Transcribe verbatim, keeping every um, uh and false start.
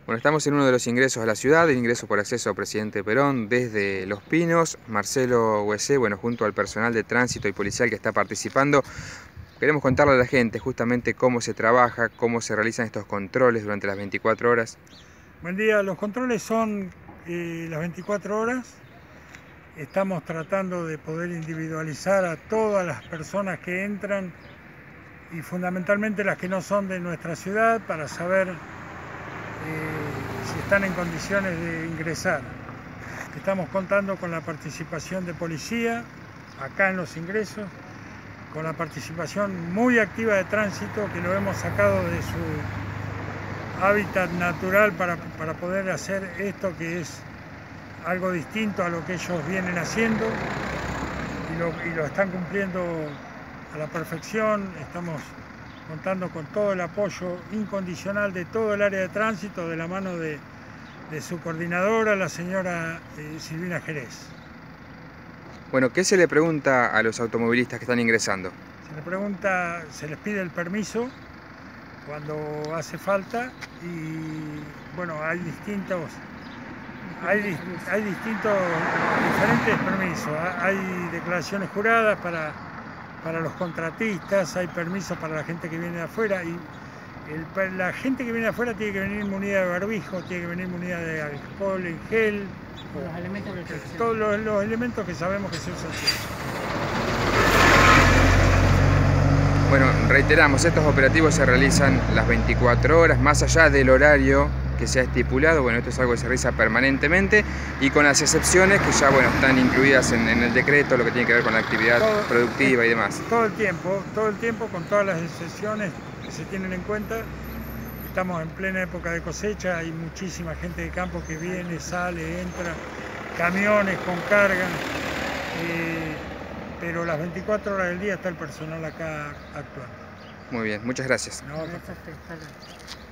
Bueno, estamos en uno de los ingresos a la ciudad, el ingreso por acceso a Presidente Perón desde Los Pinos. Marcelo Huesé, bueno, junto al personal de tránsito y policial que está participando, queremos contarle a la gente justamente cómo se trabaja, cómo se realizan estos controles durante las veinticuatro horas. Buen día, los controles son eh, las veinticuatro horas. Estamos tratando de poder individualizar a todas las personas que entran y fundamentalmente las que no son de nuestra ciudad para saber Eh, si están en condiciones de ingresar. Estamos contando con la participación de policía acá en los ingresos, con la participación muy activa de tránsito que lo hemos sacado de su hábitat natural para, para poder hacer esto que es algo distinto a lo que ellos vienen haciendo y lo, y lo están cumpliendo a la perfección. Estamos contando con todo el apoyo incondicional de todo el área de tránsito, de la mano de, de su coordinadora, la señora eh, Silvina Jerez. Bueno, ¿qué se le pregunta a los automovilistas que están ingresando? Se les pregunta, se les pide el permiso cuando hace falta y bueno, hay distintos, hay, hay distintos, diferentes permisos. Hay declaraciones juradas para para los contratistas, hay permisos para la gente que viene de afuera y el, la gente que viene de afuera tiene que venir munida de barbijo, tiene que venir munida de alcohol en gel, los elementos de protección. Todos los, los elementos que sabemos que se usan siempre. Bueno, reiteramos, estos operativos se realizan las veinticuatro horas, más allá del horario que se ha estipulado. Bueno, esto es algo que se realiza permanentemente y con las excepciones que ya, bueno, están incluidas en, en el decreto, lo que tiene que ver con la actividad todo, productiva y demás. Todo el tiempo, todo el tiempo con todas las excepciones que se tienen en cuenta. Estamos en plena época de cosecha, hay muchísima gente de campo que viene, sale, entra, camiones con carga, eh, pero las veinticuatro horas del día está el personal acá actuando. Muy bien, muchas gracias. No, perfecto.